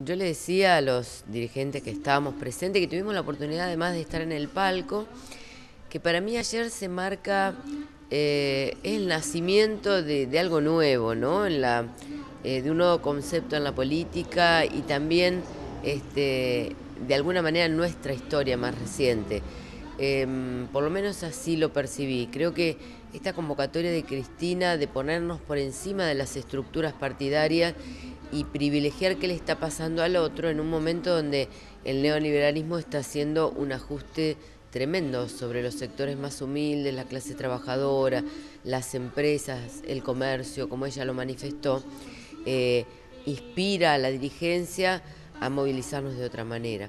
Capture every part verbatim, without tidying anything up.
Yo le decía a los dirigentes que estábamos presentes, que tuvimos la oportunidad además de estar en el palco, que para mí ayer se marca eh, el nacimiento de, de algo nuevo, ¿no? En la, eh, de un nuevo concepto en la política y también este, de alguna manera en nuestra historia más reciente. Eh, por lo menos así lo percibí. Creo que esta convocatoria de Cristina de ponernos por encima de las estructuras partidarias y privilegiar qué le está pasando al otro en un momento donde el neoliberalismo está haciendo un ajuste tremendo sobre los sectores más humildes, la clase trabajadora, las empresas, el comercio, como ella lo manifestó, eh, inspira a la dirigencia a movilizarnos de otra manera.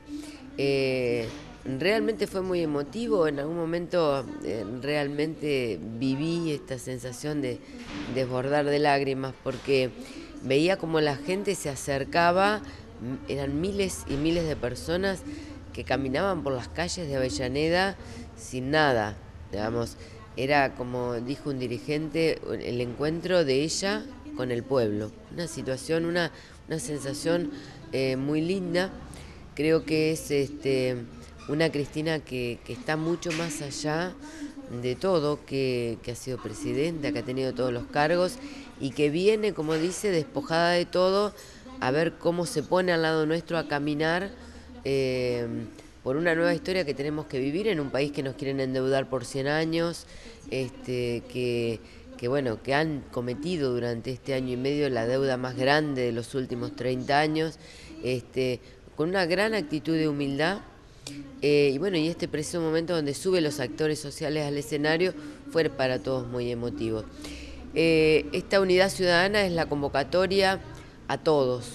Eh, realmente fue muy emotivo, en algún momento eh, realmente viví esta sensación de desbordar de lágrimas porque veía como la gente se acercaba, eran miles y miles de personas que caminaban por las calles de Avellaneda sin nada, digamos, era como dijo un dirigente, el encuentro de ella con el pueblo, una situación, una, una sensación eh, muy linda. Creo que es este, una Cristina que, que está mucho más allá de todo, que, que ha sido presidenta, que ha tenido todos los cargos y que viene, como dice, despojada de todo, a ver cómo se pone al lado nuestro a caminar eh, por una nueva historia que tenemos que vivir en un país que nos quieren endeudar por cien años, este, que, que, bueno, que han cometido durante este año y medio la deuda más grande de los últimos treinta años, este, con una gran actitud de humildad. Eh, y bueno, y este preciso momento donde suben los actores sociales al escenario fue para todos muy emotivo. Eh, esta unidad ciudadana es la convocatoria a todos.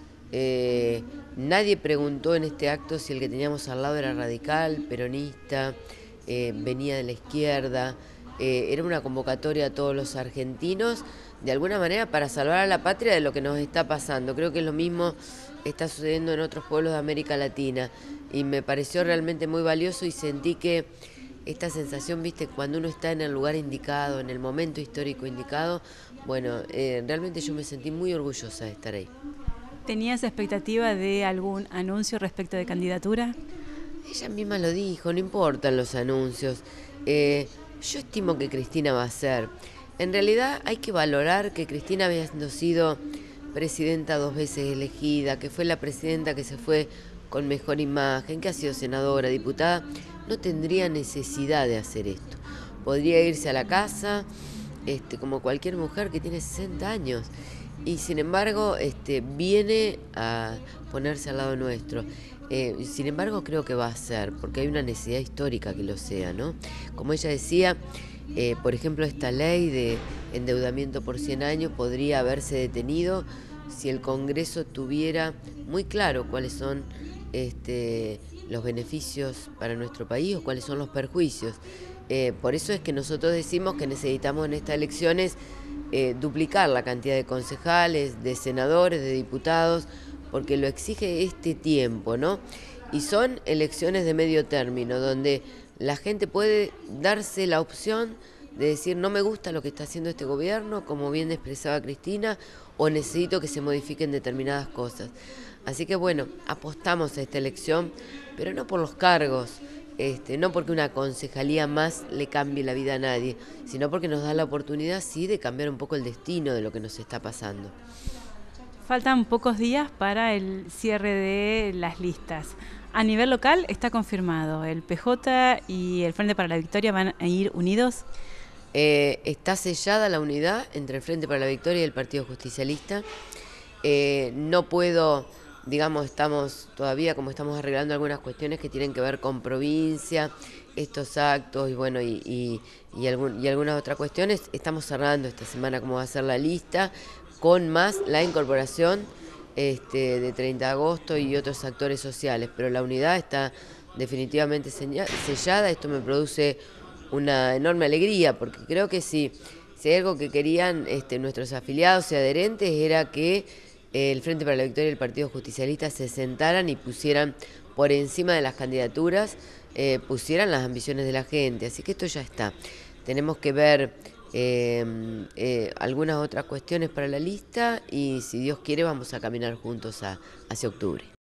Eh, nadie preguntó en este acto si el que teníamos al lado era radical, peronista, eh, venía de la izquierda. Eh, era una convocatoria a todos los argentinos, de alguna manera para salvar a la patria de lo que nos está pasando. Creo que lo mismo está sucediendo en otros pueblos de América Latina y me pareció realmente muy valioso y sentí que esta sensación, viste, cuando uno está en el lugar indicado, en el momento histórico indicado, bueno, eh, realmente yo me sentí muy orgullosa de estar ahí. ¿Tenías expectativa de algún anuncio respecto de candidatura? Ella misma lo dijo, no importan los anuncios. Eh, yo estimo que Cristina va a ser. En realidad hay que valorar que Cristina habiendo sido presidenta dos veces elegida, que fue la presidenta que se fue con mejor imagen, que ha sido senadora, diputada, no tendría necesidad de hacer esto. Podría irse a la casa, este, como cualquier mujer que tiene sesenta años. Y sin embargo, este, viene a ponerse al lado nuestro. Eh, sin embargo, creo que va a ser, porque hay una necesidad histórica que lo sea, ¿no? Como ella decía, eh, por ejemplo, esta ley de endeudamiento por cien años podría haberse detenido si el Congreso tuviera muy claro cuáles son este, los beneficios para nuestro país o cuáles son los perjuicios. Eh, por eso es que nosotros decimos que necesitamos en estas elecciones eh, duplicar la cantidad de concejales, de senadores, de diputados, porque lo exige este tiempo, ¿no? Y son elecciones de medio término, donde la gente puede darse la opción de decir no me gusta lo que está haciendo este gobierno, como bien expresaba Cristina, o necesito que se modifiquen determinadas cosas. Así que bueno, apostamos a esta elección, pero no por los cargos, este, no porque una concejalía más le cambie la vida a nadie, sino porque nos da la oportunidad, sí, de cambiar un poco el destino de lo que nos está pasando. Faltan pocos días para el cierre de las listas. A nivel local está confirmado, el P J y el Frente para la Victoria van a ir unidos. Eh, está sellada la unidad entre el Frente para la Victoria y el Partido Justicialista. Eh, no puedo, digamos, estamos todavía como estamos arreglando algunas cuestiones que tienen que ver con provincia, estos actos y bueno, y, y, y, algún, y algunas otras cuestiones. Estamos cerrando esta semana cómo va a ser la lista, con más la incorporación este, de treinta de agosto y otros actores sociales, pero la unidad está definitivamente sellada. Esto me produce una enorme alegría, porque creo que si, si hay algo que querían este, nuestros afiliados y adherentes era que eh, el Frente para la Victoria y el Partido Justicialista se sentaran y pusieran por encima de las candidaturas, eh, pusieran las ambiciones de la gente, así que esto ya está. Tenemos que ver eh, eh, algunas otras cuestiones para la lista y si Dios quiere vamos a caminar juntos a, hacia octubre.